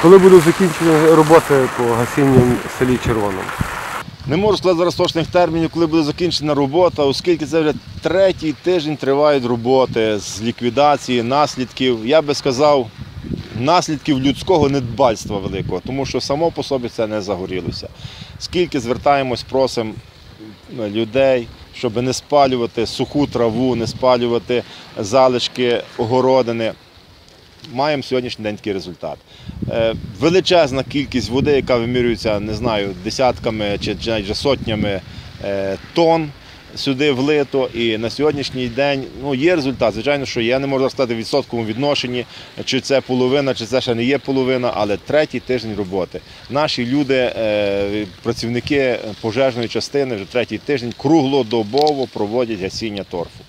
Коли будуть закінчені роботи по гасінню в селі Червоному? Не можу сказати зараз точних термінів, коли буде закінчена робота, оскільки це вже третій тиждень тривають роботи з ліквідації наслідків, я би сказав, наслідків людського недбальства великого, тому що само по собі це не загорілося. Скільки звертаємось, просимо людей, щоб не спалювати суху траву, не спалювати залишки огородини. Маємо сьогоднішній день такий результат. Величезна кількість води, яка вимірюється, не знаю, десятками чи навіть сотнями тонн сюди влито. І на сьогоднішній день є результат. Звичайно, що я не можу сказати в відсотковому відношенні, чи це половина, чи це ще не є половина, але третій тиждень роботи. Наші люди, працівники пожежної частини вже третій тиждень круглодобово проводять гасіння торфу.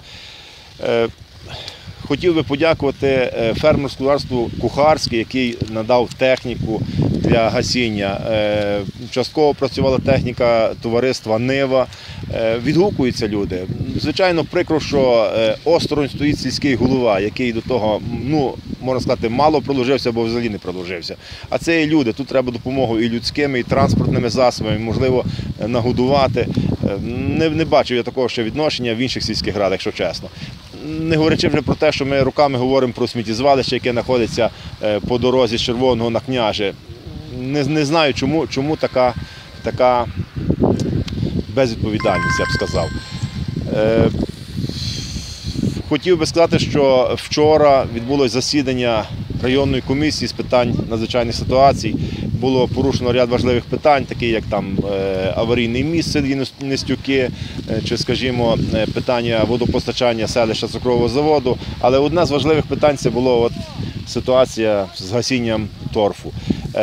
Хотів би подякувати фермерському господарству Кухарське, який надав техніку для гасіння. Частково працювала техніка товариства «Нива». Відгукуються люди. Звичайно, прикро, що осторонь стоїть сільський голова, який до того, можна сказати, мало продовжився або взагалі не продовжився. А це і люди. Тут треба допомогу і людськими, і транспортними засобами, можливо, нагодувати. Не бачив я такого ще відношення в інших сільських радах, якщо чесно. Не говорячи вже про те, що ми роками говоримо про сміттєзвалище, яке знаходиться по дорозі з Червоного на Княже. Не знаю, чому така безвідповідальність, я б сказав. Хотів би сказати, що вчора відбулося засідання районної комісії з питань надзвичайних ситуацій. Було порушено ряд важливих питань, такі як там аварійний міст в селі Нестюки, чи, скажімо, питання водопостачання селища цукрового заводу. Але одне з важливих питань – це була ситуація з гасінням торфу.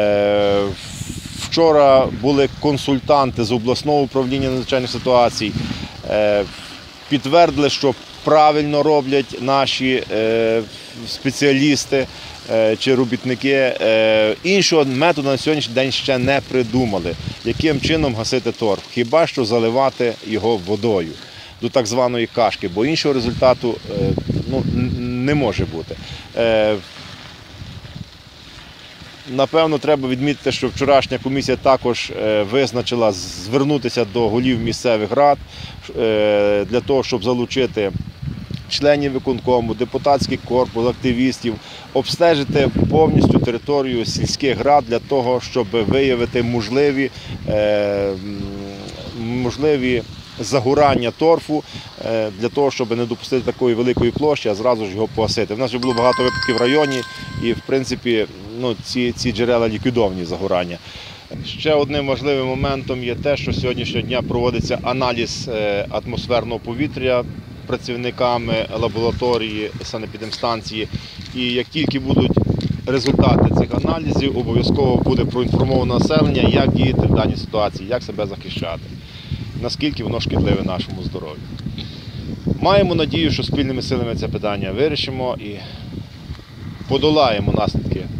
Вчора були консультанти з обласного управління надзвичайних ситуацій, підтвердили, що правильно роблять наші спеціалісти чи робітники. Іншого методу на сьогоднішній день ще не придумали, яким чином гасити торф, хіба що заливати його водою до так званої кашки, бо іншого результату не може бути. Напевно, треба відмітити, що вчорашня комісія також визначила звернутися до голів місцевих рад для того, щоб залучити членів виконкому, депутатський корпус, активістів, обстежити повністю територію сільських рад для того, щоб виявити можливі загорання торфу, для того, щоб не допустити такої великої площі, а зразу ж його погасити. У нас вже було багато випадків в районі і, в принципі, ці джерела ліквідовані загорання. Ще одним важливим моментом є те, що сьогоднішнього дня проводиться аналіз атмосферного повітря працівниками лабораторії санепідемстанції. І як тільки будуть результати цих аналізів, обов'язково буде проінформовано населення, як діяти в даній ситуації, як себе захищати, наскільки воно шкідливе нашому здоров'ю. Маємо надію, що спільними силами це питання вирішимо і подолаємо наслідки